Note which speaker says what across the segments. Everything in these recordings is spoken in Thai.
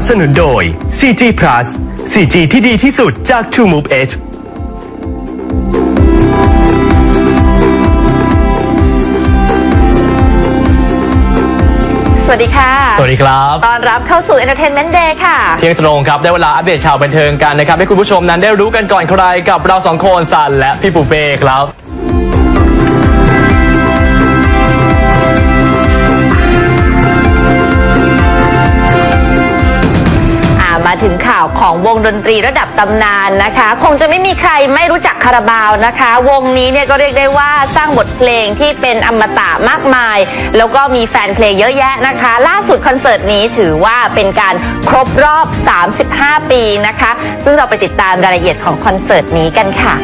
Speaker 1: บสนุนโดย 4G Plus 4G ที่ดีที่สุดจาก True Move Edge
Speaker 2: สวัสดีค่ะ
Speaker 3: สวัสดีครับ
Speaker 2: ต้อนรับเข้าสู่ Entertainment Day ค่ะ
Speaker 3: เที่ยงตรงครับได้เวลาอัปเดตข่าวบันเทิงกันนะครับให้คุณผู้ชมนั้นได้รู้กันก่อนใครกับเราสองคนซันและพี่ปูเป้ครับ
Speaker 2: มาถึงข่าวของวงดนตรีระดับตำนานนะคะคงจะไม่มีใครไม่รู้จักคาราบาวนะคะวงนี้เนี่ยก็เรียกได้ว่าสร้างบทเพลงที่เป็นอมตะมากมายแล้วก็มีแฟนเพลงเยอะแยะนะคะล่าสุดคอนเสิร์ตนี้ถือว่าเป็นการครบรอบ35ปีนะคะซึ่งเราไปติดตามรายละเอียดของคอนเสิร์ตนี้กันค่ะ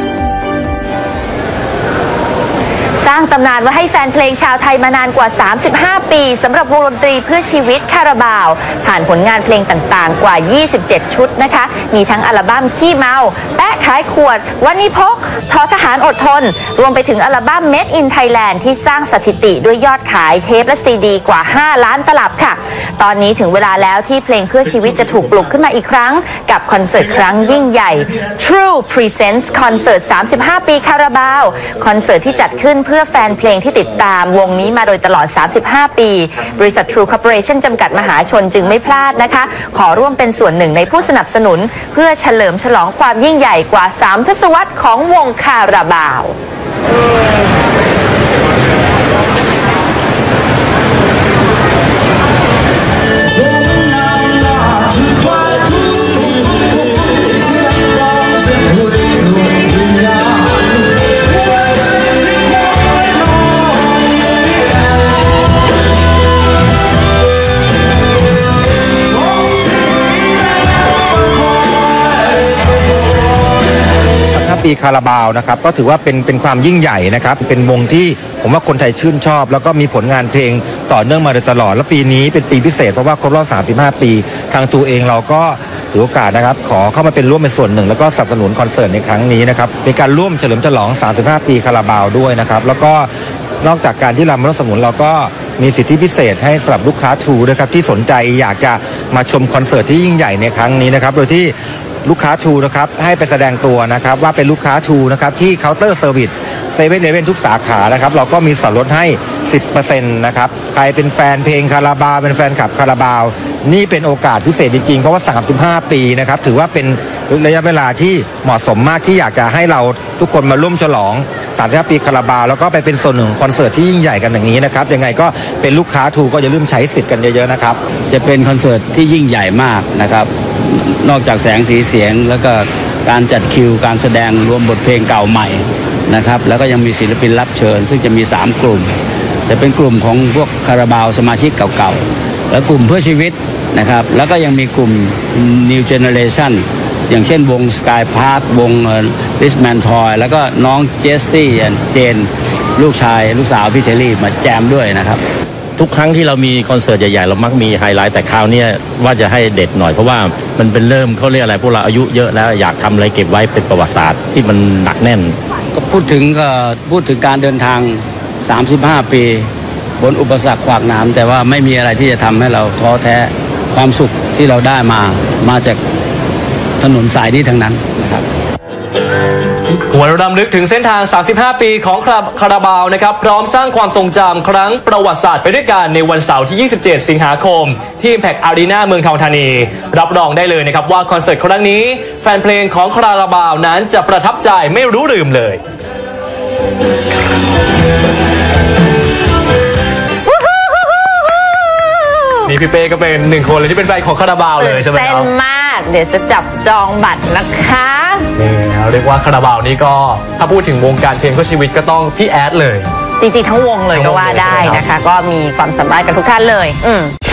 Speaker 2: สร้างตำนานไว้ให้แฟนเพลงชาวไทยมานานกว่า35ปีสำหรับวงดนตรีเพื่อชีวิตคาราบาวผ่านผลงานเพลงต่างๆกว่า27ชุดนะคะมีทั้งอัลบั้มขี้เมาแปะขายขวดวันนี้พกทอทหารอดทนรวมไปถึงอัลบั้ม Made in Thailand ที่สร้างสถิติด้วยยอดขายเทปและซีดีกว่า5ล้านตลับค่ะตอนนี้ถึงเวลาแล้วที่เพลงเพื่อชีวิตจะถูกปลุกขึ้นมาอีกครั้งกับคอนเสิร์ตครั้งยิ่งใหญ่ True Presents Concert 35ปีคาราบาวคอนเสิร์ตที่จัดขึ้นเพื่อแฟนเพลงที่ติดตามวงนี้มาโดยตลอด35ปีบริษัท True Corporation จำกัดมหาชนจึงไม่พลาดนะคะขอร่วมเป็นส่วนหนึ่งในผู้สนับสนุนเพื่อเฉลิมฉลองความยิ่งใหญ่กว่า3ทศวรรษของวงคาราบาว
Speaker 4: ปีคาราบาวนะครับก็ถือว่าเป็นความยิ่งใหญ่นะครับเป็นวงที่ผมว่าคนไทยชื่นชอบแล้วก็มีผลงานเพลงต่อเนื่องมาโดยตลอดและปีนี้เป็นปีพิเศษเพราะว่าครบรอบ35ปีทางตัวเองเราก็ถือโอกาสนะครับขอเข้ามาเป็นร่วมเป็นส่วนหนึ่งแล้วก็สนับสนุนคอนเสิร์ตในครั้งนี้นะครับเป็นการร่วมเฉลิมฉลอง35ปีคาราบาวด้วยนะครับแล้วก็นอกจากการที่เรามาร่วมสนุนเราก็มีสิทธิพิเศษให้สำหรับลูกค้า True นะครับที่สนใจอยากจะมาชมคอนเสิร์ตที่ยิ่งใหญ่ในครั้งนี้นะครับโดยที่ลูกค้า True นะครับให้ไปแสดงตัวนะครับว่าเป็นลูกค้า True นะครับที่เคาน์เตอร์เซอร์วิส7-Eleven ทุกสาขานะครับเราก็มีส่วนลดให้ 10% นะครับใครเป็นแฟนเพลงคาราบาวเป็นแฟนคลับคาราบาวนี่เป็นโอกาสพิเศษจริงๆเพราะว่า35ปีนะครับถือว่าเป็นระยะเวลาที่เหมาะสมมากที่อยากจะให้เราทุกคนมาร่วมฉลอง35ปีคาราบาวแล้วก็ไปเป็นส่วนหนึ่งคอนเสิร์ตที่ยิ่งใหญ่กันอย่างนี้นะครับยังไงก็เป็นลูกค้า True ก็อย่าลืมใช้สิทธิ์กันเยอะๆนะครับ
Speaker 5: จะเป็นคอนเสิร์ตที่ยิ่งใหญ่มากนะครับนอกจากแสงสีเสียงแล้วก็การจัดคิวการแสดงรวมบทเพลงเก่าใหม่นะครับแล้วก็ยังมีศิลปินรับเชิญซึ่งจะมี3กลุ่มจะเป็นกลุ่มของพวกคาราบาวสมาชิกเก่าๆและกลุ่มเพื่อชีวิตนะครับแล้วก็ยังมีกลุ่ม New Generation อย่างเช่นวง Sky Park วง Richman Toy แล้วก็น้องเจสซี่เจนลูกสาวพี่เทลลี่มาแจมด้วยนะครับ
Speaker 6: ทุกครั้งที่เรามีคอนเสิร์ตใหญ่ๆเรามักมีไฮไลท์แต่คราวนี้ว่าจะให้เด็ดหน่อยเพราะว่ามันเป็นเริ่มเขาเรียกอะไรพวกเราอายุเยอะแล้วอยากทำอะไรเก็บไว้เป็นประวัติศาสตร์ที่มันหนักแน่น
Speaker 5: ก็พูดถึงการเดินทาง35ปีบนอุปสรรคขวากหนามแต่ว่าไม่มีอะไรที่จะทำให้เราท้อแท้ความสุขที่เราได้มาจากถนนสายนี้ทั้งนั้นนะครับ
Speaker 3: หวนรำลึกถึงเส้นทาง35ปีของคาราบาวนะครับพร้อมสร้างความทรงจำครั้งประวัติศาสตร์ไปด้วยกันในวันเสาร์ที่27สิงหาคมที่ Impact Arena เมืองทองธานีรับรองได้เลยนะครับว่าคอนเสิร์ตครั้งนี้แฟนเพลงของคาราบาวนั้นจะประทับใจไม่รู้ลืมเลยนี่พี่เป้ก็เป็น1คนเลยที่เป็นแฟนของคาราบาวเลยใช่ไหมครับ
Speaker 2: เต้นมากเดี๋ยวจะจับจองบัตรนะคะ
Speaker 3: นี่เรียกว่าคาราบาวนี่ก็ถ้าพูดถึงวงการเพลงเพื่อชีวิตก็ต้องพี่แอดเลย
Speaker 2: จริงๆทั้งวงเลยก็ว่าได้นะคะก็มีความสามารถกันทุกท่านเลย